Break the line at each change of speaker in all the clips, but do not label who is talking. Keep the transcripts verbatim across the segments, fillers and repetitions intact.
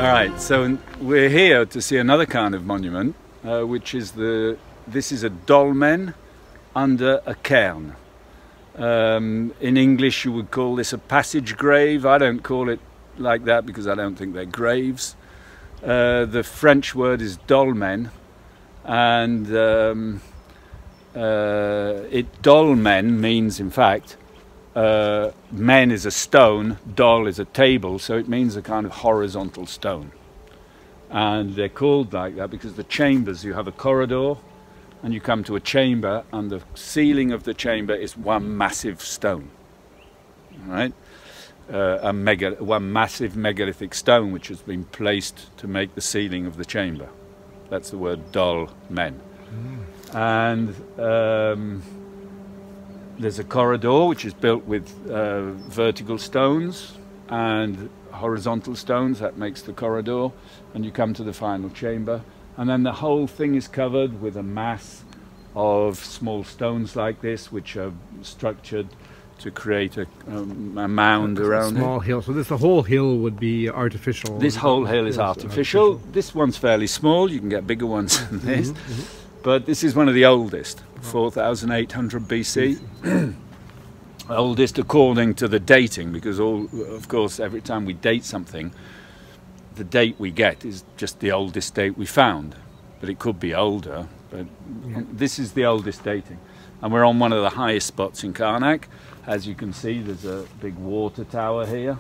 All right, so we're here to see another kind of monument, uh, which is the, this is a dolmen under a cairn. Um, in English you would call this a passage grave. I don't call it like that because I don't think they're graves. Uh, the French word is dolmen, and um, uh, it dolmen means, in fact, uh, men is a stone, dol is a table, so it means a kind of horizontal stone. And they're called like that because the chambers, you have a corridor and you come to a chamber, and the ceiling of the chamber is one massive stone, right? Uh, a mega, one massive megalithic stone which has been placed to make the ceiling of the chamber. That's the word dolmen. Mm. And um, there's a corridor which is built with uh, vertical stones and horizontal stones. That makes the corridor, and you come to the final chamber, and then the whole thing is covered with a mass of small stones like this, which are structured to create a, um, a mound
a
around
small
it.
hill. So this, the whole hill would be artificial.
This whole hill is artificial. artificial. This one's fairly small. You can get bigger ones than this. Mm-hmm, mm-hmm. But this is one of the oldest, four thousand eight hundred B C. Oldest according to the dating, because all, of course, every time we date something, the date we get is just the oldest date we found. But it could be older. But yeah. This is the oldest dating. And we're on one of the highest spots in Carnac. As you can see, there's a big water tower here,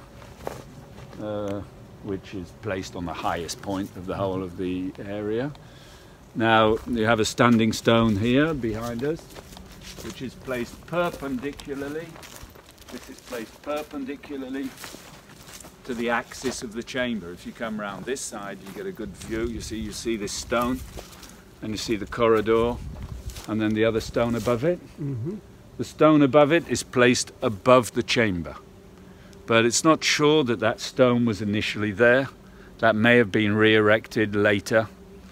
uh, which is placed on the highest point of the whole of the area. Now, you have a standing stone here behind us, which is placed perpendicularly. This is placed perpendicularly to the axis of the chamber. If you come round this side, you get a good view. You see, you see this stone, and you see the corridor, and then the other stone above it. Mm-hmm. The stone above it is placed above the chamber, but it's not sure that that stone was initially there. That may have been re-erected later,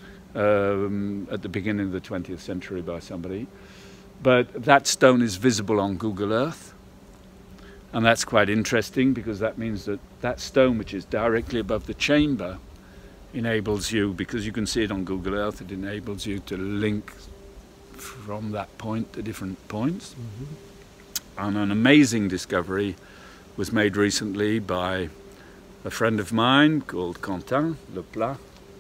um, at the beginning of the twentieth century by somebody. But that stone is visible on Google Earth, and that's quite interesting because that means that that stone, which is directly above the chamber, enables you, because you can see it on Google Earth, it enables you to link from that point to different points. Mm-hmm. And an amazing discovery was made recently by a friend of mine called Quentin Leplat.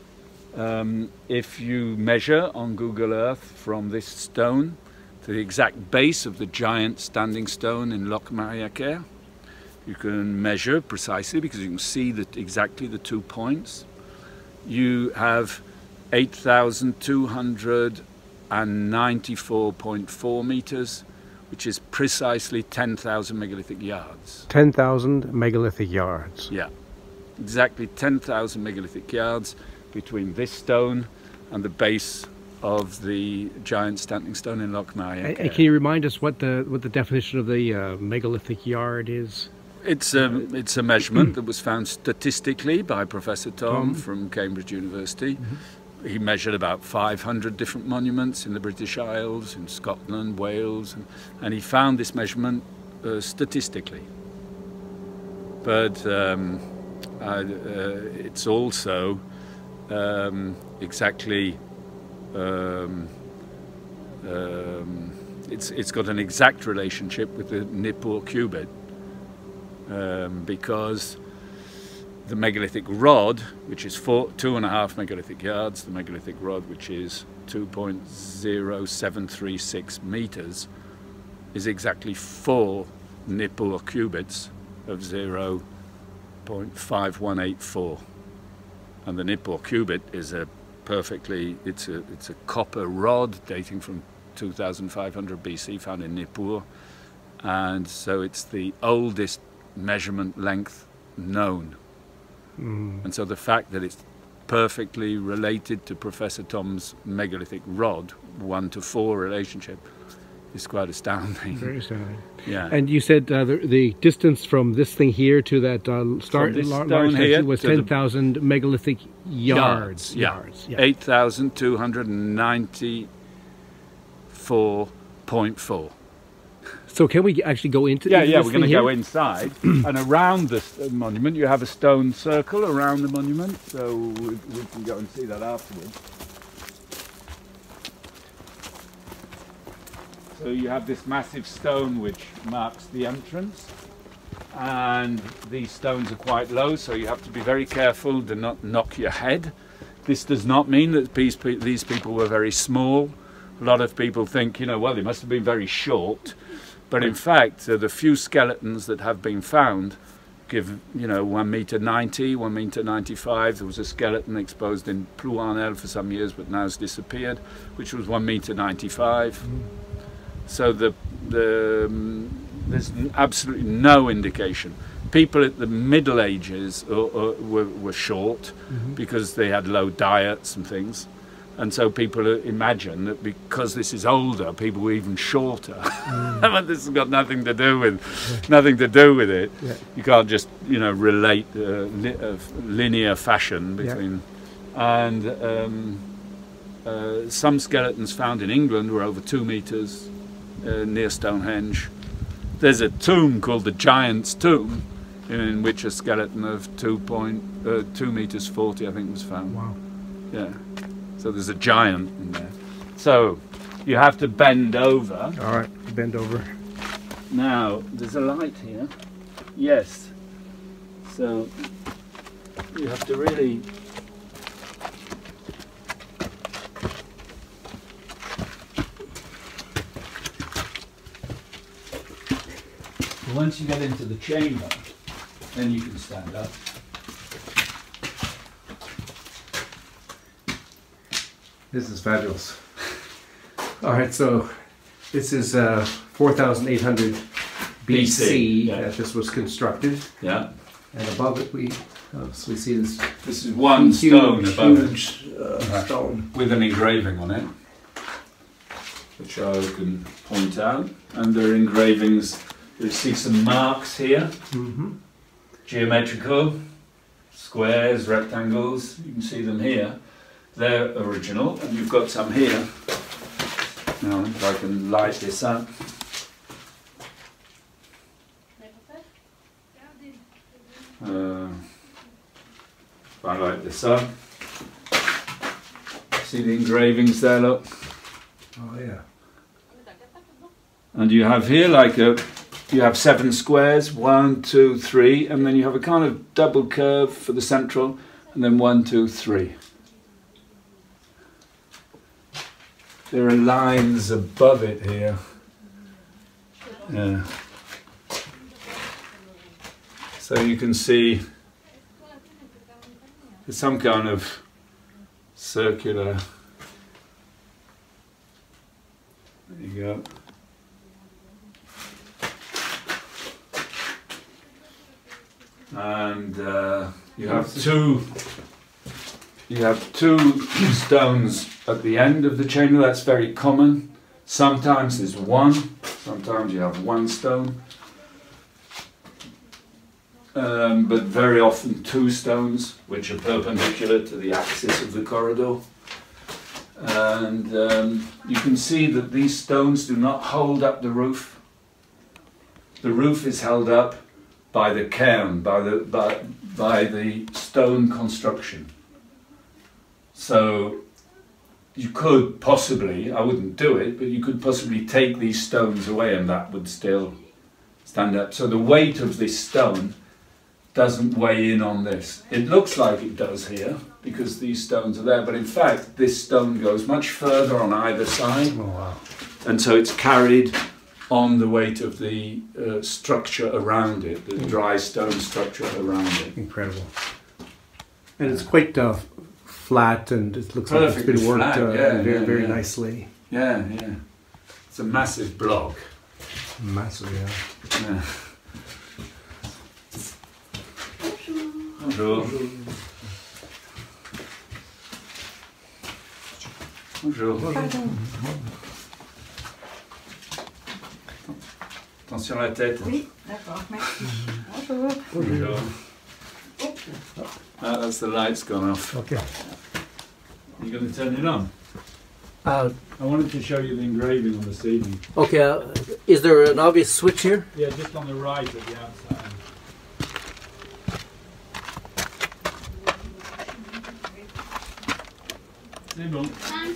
Um, if you measure on Google Earth from this stone to the exact base of the giant standing stone in Loch Mariaker, you can measure precisely because you can see that exactly the two points. You have eight thousand two hundred ninety-four point four meters, which is precisely ten thousand megalithic yards.
ten thousand megalithic yards.
Yeah, exactly ten thousand megalithic yards between this stone and the base of the giant standing stone in Loch Mariaker.
And can you remind us what the what the definition of the uh, megalithic yard is?
It's a, it's a measurement that was found statistically by Professor Thom
Thom.
from Cambridge University.
Mm-hmm.
He measured about five hundred different monuments in the British Isles, in Scotland, Wales, and, and he found this measurement uh, statistically. But um, uh, uh, it's also um, exactly um, um, it's it's got an exact relationship with the Nippur cubit, um, because the megalithic rod, which is four, two and a half megalithic yards, the megalithic rod, which is two point zero seven three six meters, is exactly four Nippur cubits of zero point five one eight four. And the Nippur cubit is a perfectly, it's a, it's a copper rod dating from two thousand five hundred B C, found in Nippur. And so it's the oldest measurement length known. Mm. And so the fact that it's perfectly related to Professor Thom's megalithic rod, one to four relationship, is quite astounding.
Very astounding.
Yeah.
And you said uh, the, the distance from this thing here to that uh, start lar large section was ten thousand megalithic yards.
Yards, yeah.
yards yeah.
eight thousand two hundred ninety-four point four.
So can we actually go into?
Yeah,
into
yeah.
this
We're going to
here?
go inside, and around this uh, monument, you have a stone circle around the monument. So we, we can go and see that afterwards. So you have this massive stone which marks the entrance, and these stones are quite low, so you have to be very careful to not knock your head. This does not mean that these, pe these people were very small. A lot of people think, you know, well, they must have been very short. But in fact, uh, the few skeletons that have been found give, you know, one meter ninety, one meter ninety-five. There was a skeleton exposed in Plouanel for some years, but now has disappeared, which was one meter ninety-five. Mm. So the, the, um, there's absolutely no indication. People at the Middle Ages uh, uh, were, were short mm-hmm. because they had low diets and things. And so people imagine that because this is older, people were even shorter. Mm. But this has got nothing to do with yeah. nothing to do with it. Yeah. You can't just, you know, relate uh, li uh, linear fashion between. Yeah. And um, uh, some skeletons found in England were over two meters uh, near Stonehenge. There's a tomb called the Giant's Tomb, in which a skeleton of two point uh, two meters forty, I think, was found.
Wow.
Yeah. So there's a giant in there. So you have to bend over.
All right, bend over.
Now there's a light here. Yes. So you have to really. Once you get into the chamber, then you can stand up.
This is fabulous. All right, so this is uh, four thousand eight hundred B C
yeah.
that this was constructed.
Yeah.
And above it, we uh, so we see this.
This is one
huge,
stone above
huge,
it,
uh, stone
with an engraving on it, which I can point out. And there are engravings. You see some marks here,
mm-hmm.
geometrical, squares, rectangles. You can see them here. They're original, and you've got some here. Now, if I can light this up. Uh, if I light this up. See the engravings there, look?
Oh, yeah.
And you have here like a, you have seven squares, one, two, three, and then you have a kind of double curve for the central, and then one, two, three. There are lines above it here. Yeah. So you can see there's some kind of circular. There you go. And uh, you have two. You have two stones at the end of the chamber. That's very common. Sometimes there's one. Sometimes you have one stone. Um, but very often two stones, which are perpendicular to the axis of the corridor. And um, you can see that these stones do not hold up the roof. The roof is held up by the cairn, by the, by, by the stone construction. So you could possibly, I wouldn't do it, but you could possibly take these stones away and that would still stand up. So the weight of this stone doesn't weigh in on this. It looks like it does here because these stones are there, but in fact this stone goes much further on either side.
Oh, wow.
And so it's carried on the weight of the uh, structure around it, the dry stone structure around it.
Incredible. And it's quite uh, flat, and it looks like it's been worked
flat,
uh,
yeah,
very,
yeah,
very
yeah.
nicely.
Yeah, yeah. It's a massive block.
Massive, yeah.
Yeah. Bonjour. Bonjour.
Pardon.
Attention à la tête.
Oui, d'accord, merci. Bonjour.
Bonjour. Ah, that's the light's gone off.
Okay.
You're going to turn it on?
Uh,
I wanted to show you the engraving on the ceiling.
okay, uh, is there an obvious switch here?
Yeah, just on the right at the outside. C'est bon.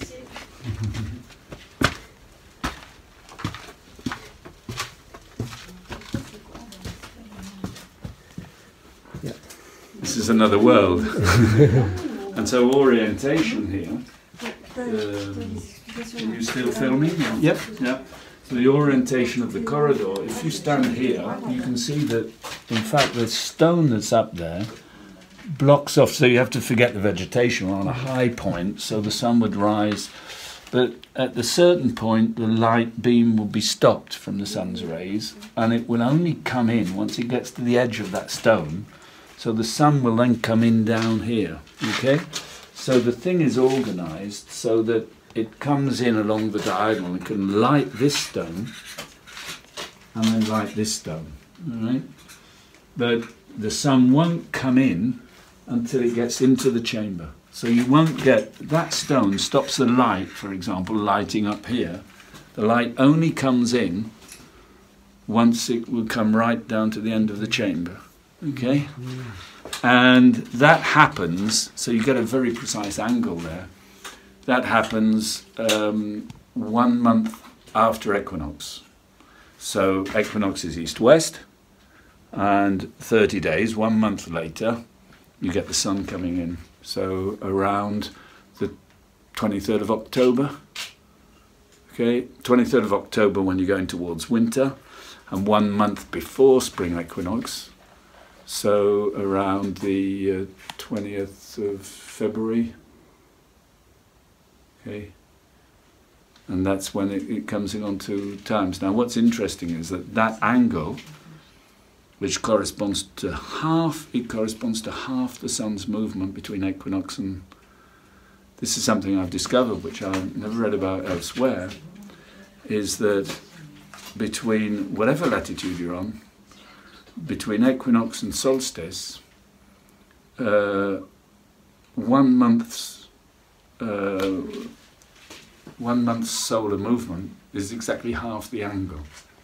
Yeah.
This is another world. And so orientation here. Um, Are you still filming?
Yep.
Yeah. So the orientation of the corridor, if you stand here, you can see that, in fact, the stone that's up there blocks off, so you have to forget the vegetation. We're on a high point, so the sun would rise. But at a certain point, the light beam will be stopped from the sun's rays, and it will only come in once it gets to the edge of that stone. So the sun will then come in down here, okay? So the thing is organised so that it comes in along the diagonal and can light this stone and then light this stone, all right? But the sun won't come in until it gets into the chamber. So you won't get, that stone stops the light, for example, lighting up here. The light only comes in once it will come right down to the end of the chamber, okay? And that happens, so you get a very precise angle there. That happens um, one month after equinox. So equinox is east-west, and thirty days, one month later, you get the sun coming in. So around the twenty-third of October, okay, twenty-third of October when you're going towards winter, and one month before spring equinox, so around the uh, twentieth of February, okay, and that's when it, it comes in on two times. Now what's interesting is that that angle, which corresponds to half, it corresponds to half the sun's movement between equinox and, this is something I've discovered which I've never read about elsewhere, is that between whatever latitude you're on, between equinox and solstice, uh, one month's uh, one month's solar movement is exactly half the angle.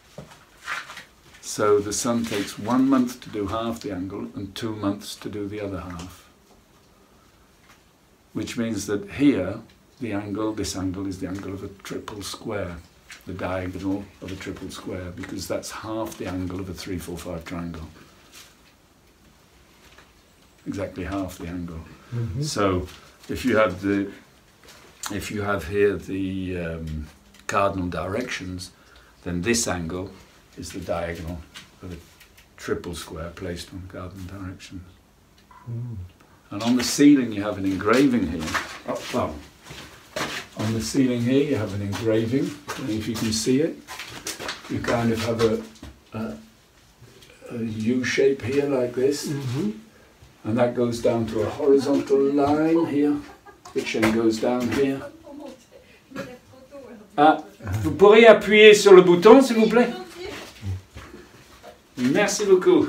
So the sun takes one month to do half the angle and two months to do the other half. Which means that here, the angle, this angle is the angle of a triple square, the diagonal of a triple square, because that's half the angle of a three, four, five triangle. Exactly half the angle. Mm-hmm. So if you have the, if you have here the um, cardinal directions, then this angle is the diagonal of a triple square placed on cardinal directions. Mm. And on the ceiling you have an engraving here. Oh, well, on the ceiling here you have an engraving, and if you can see it, you kind of have a, a, a U shape here like this, mm-hmm. and that goes down to a horizontal line here, which then goes down here. Ah, vous pourriez appuyer sur le bouton s'il vous plaît? Merci beaucoup.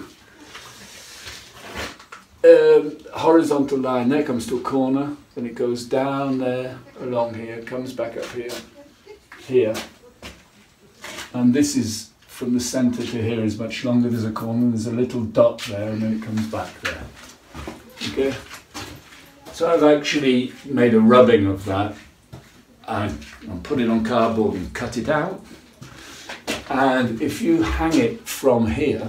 Um, horizontal line, there comes to a corner, then it goes down there, along here, comes back up here, here. And this is, from the centre to here, is much longer. There's a corner, there's a little dot there, and then it comes back there. Okay? So I've actually made a rubbing of that, and I'll put it on cardboard and cut it out. And if you hang it from here,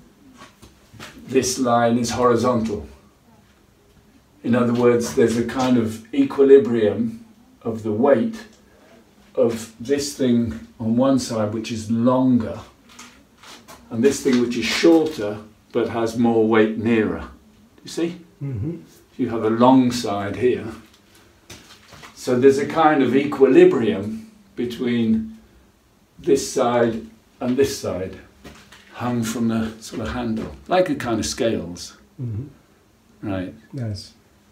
this line is horizontal. In other words, there's a kind of equilibrium of the weight of this thing on one side, which is longer, and this thing which is shorter but has more weight nearer. Do you see? Mm-hmm. You have a long side here. So there's a kind of equilibrium between this side and this side, hung from the sort of handle, like a kind of scales. Mm-hmm. Right.
Nice.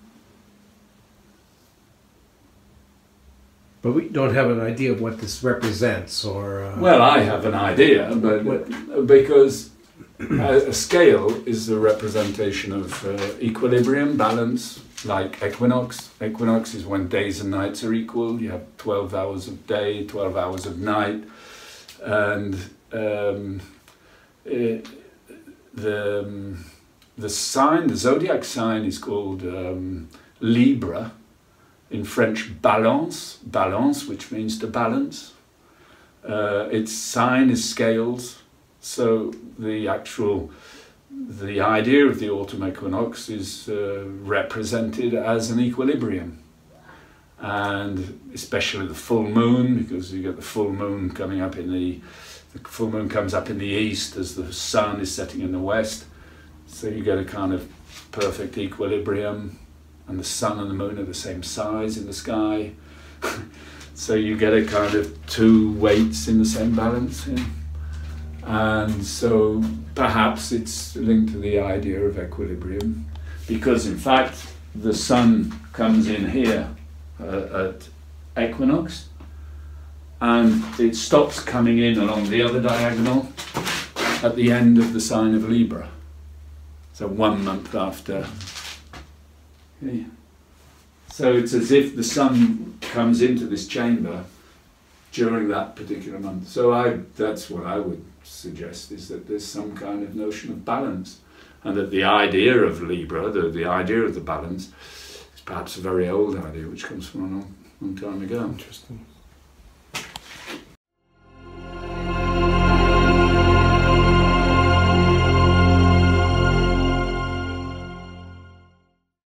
But we don't have an idea of what this represents, or... Uh,
well, I have an idea, but what? Because a, a scale is a representation of uh, equilibrium, balance, like equinox. Equinox is when days and nights are equal. You have twelve hours of day, twelve hours of night, and um, it, the um, the sign, the zodiac sign, is called um, Libra. In French, balance, balance, which means to balance. Uh, its sign is scales, so the actual, the idea of the autumn equinox is uh, represented as an equilibrium. And especially the full moon, because you get the full moon coming up in the, the full moon comes up in the east as the sun is setting in the west. So you get a kind of perfect equilibrium, and the sun and the moon are the same size in the sky. So you get a kind of two weights in the same balance. Yeah. And so perhaps it's linked to the idea of equilibrium, because in fact the sun comes in here uh, at equinox, and it stops coming in along the other diagonal at the end of the sign of Libra. So one month after. Okay. So it's as if the sun comes into this chamber during that particular month. So I, that's what I would suggest, is that there's some kind of notion of balance, and that the idea of Libra, the, the idea of the balance, is perhaps a very old idea which comes from a long, long time ago.
Interesting.